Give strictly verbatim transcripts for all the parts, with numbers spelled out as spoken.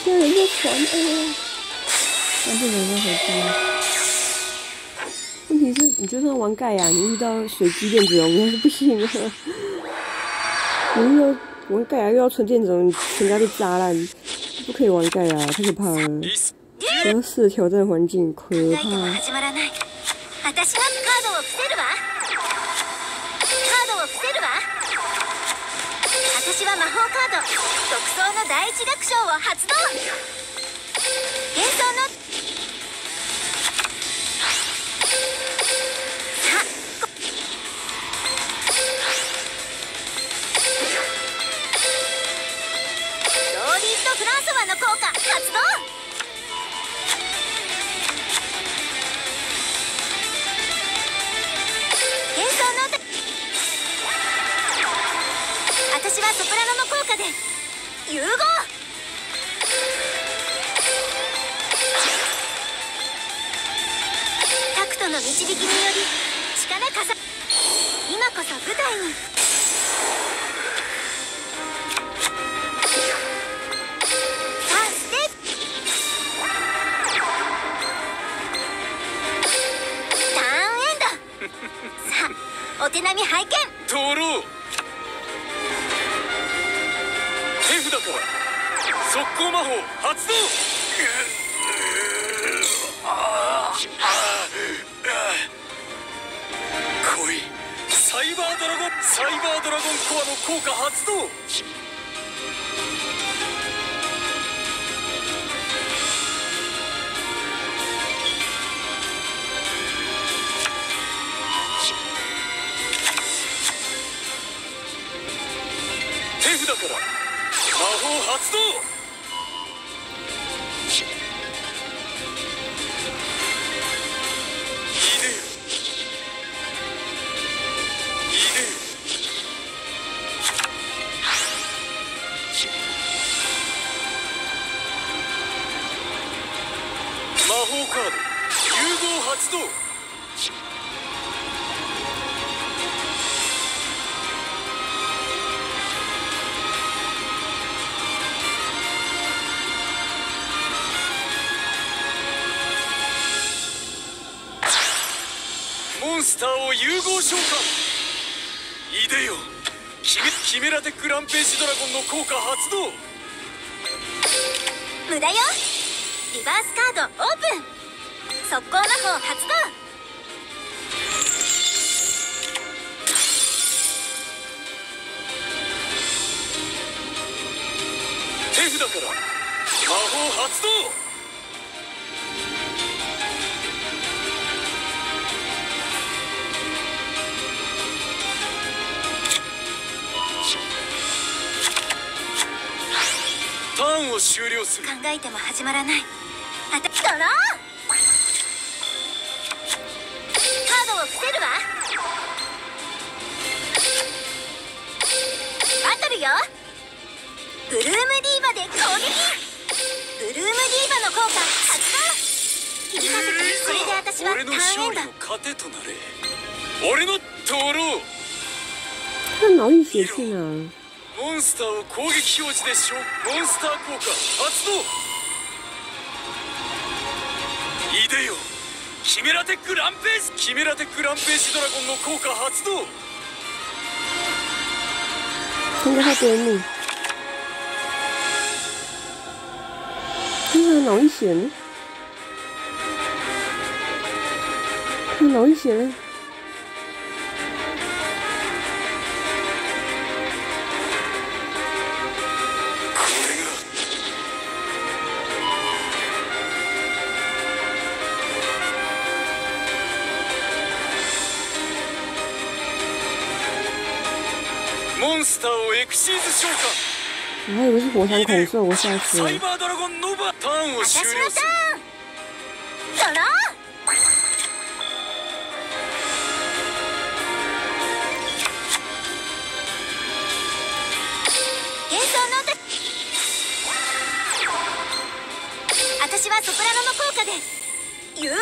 现在人在传，哎呀，那这个人要回家。问题是，你就算玩盖亚，你遇到水击电子龙还是不行啊。你遇到玩盖亚遇到纯电子龙，你全家被炸烂，不可以玩盖亚，太可怕了。格式挑战环境可怕。 私は魔法カード独創の第一楽章を発動。幻想のさあローリーとフランソワの効果発動。幻想の私はソプラノの効果で融合。タクトの導きにより力かさ今こそ舞台に。さあステーターンエンドさあお手並み拝見。 トロー手札から速攻魔法発動。来いサイバードラゴンサイバードラゴンコアの効果発動。手札から魔法発動。いでよいでよ。魔法カード融合発動。モンスターを融合召喚。いでよキメキメラテックランページドラゴンの効果発動。 無駄よ。リバースカードオープン。速攻魔法発動。 手札から魔法発動。ターンを終了する。 考えても始まらない。あたドローカードを伏せるわ。バトルよ。ブルームディーバで攻撃。ブルームディーバの効果発動。切りかけてこれで私はタ俺のーンエンド。 勝利の糧となれ。俺のトロー他脑溢血去哪？ モンスターを攻撃表示でしょ。モンスター効果発動。いでよキメラテックランページキメラテックランページドラゴンの効果発動。 通过他边路，他脑溢血呢？他脑溢血了。 モンスターをエクシーズ召喚。 我还以为是火山恐兽，我吓死了サイ。バードラゴンノバターンを終私の了する。 ターンドロー幻想の歌。私はソプラノの効果で融合。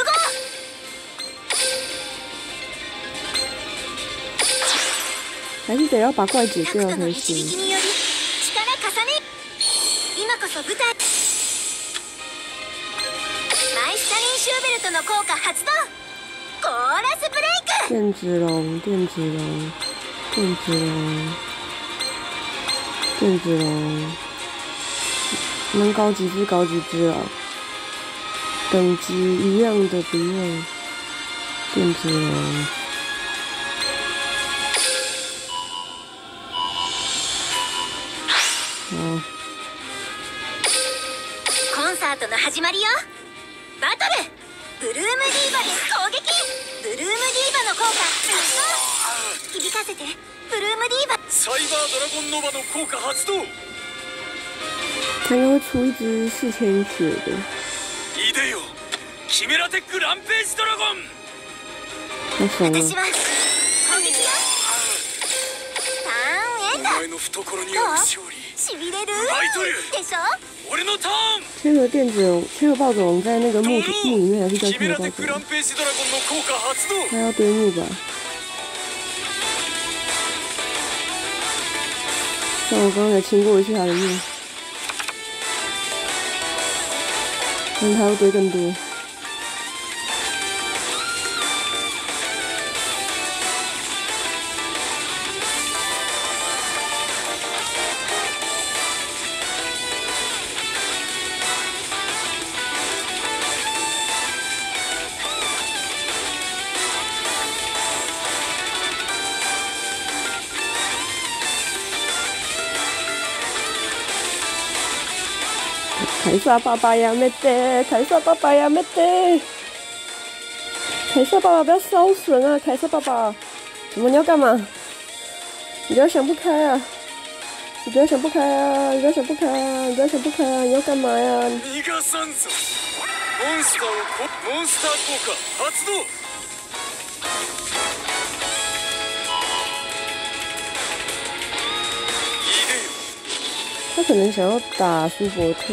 还是得要把怪解タク掉才トの導き行。 により力重ね。今こそ舞台。 リンシューベルトの効果発動。コーラスブレイク。 电子龙，电子龙，电子龙，电子龙，能搞几只搞几只啊？等级一样的不用。电子龙。好。 コンサートの始まりよ。バトルブルームディーバで攻撃。ブルームディーバの効果発動。響かせてブルームディーバ。 サイバードラゴンノバの効果発動。 他应该会出一只四千血的。 いでよキメラテックランページドラゴン。 好爽啊！ 私は攻撃よ。ターンエンド。 お前の懐には勝利。 しびれるバイトルでしょ。 俺のターン。 千和电子龙，千和暴走龙在那个木ドロ木里面还是叫ーキメ千和暴走ラテックラン龙？ ページドラゴンの効果発動。 他要堆木吧？但我刚刚才清过一次他的木，但他要堆更多。凯撒爸爸呀，没得！凯撒爸爸呀，没得！凯撒爸爸不要烧神啊！凯撒爸爸，怎么你要干嘛？你不要想不开啊！你不要想不开啊！你不要想不开啊！你不要想不开啊！你要干嘛呀？ 逃がさんぞ。モンスターをこモンスター効果発動。いでよ他可能想要打舒伯特。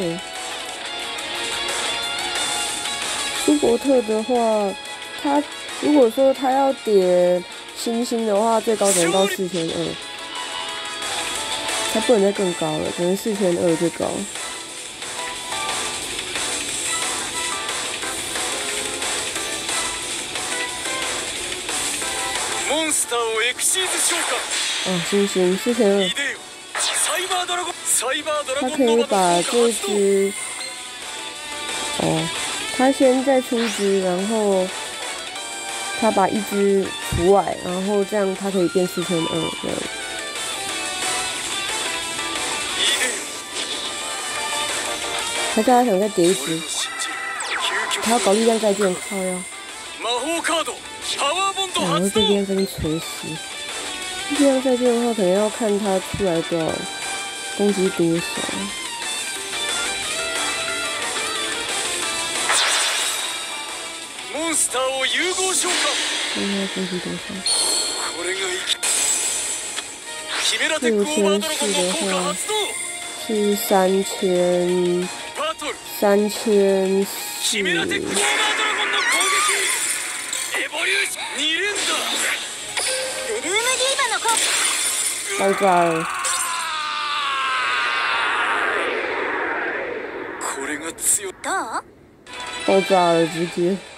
舒伯特的话，他如果说他要叠星星的话，最高只能到四千二，他不能再更高了，只能四千二最高。 モンスターをエクシーズ召喚。 哦，星星四千二い。でよサイバードラゴンサイバードラ他可以ゴンノバ把这の効果発動。 只，哦，他先再出一只，然后他把一只除外，然后这样他可以变四千二这样。 いでよ还是他想再叠一只俺の？信じる究極他要搞力量再见，靠呀！ 魔法カードパワーボンド然后発動。 这边这边锤死。力量再见的话，可能要看他出来多少，攻击多少。 モンスターを融合召喚。 看他攻击多少。 これが生きキメラテックオーバードラゴンの効果発動。 是三千バトル三千四。 キメラテックオーバードラゴンの攻撃。エボリューションに連打。 ブルームディーバの効果。 爆炸了！ これが強い。 どう？ 爆炸了，直接。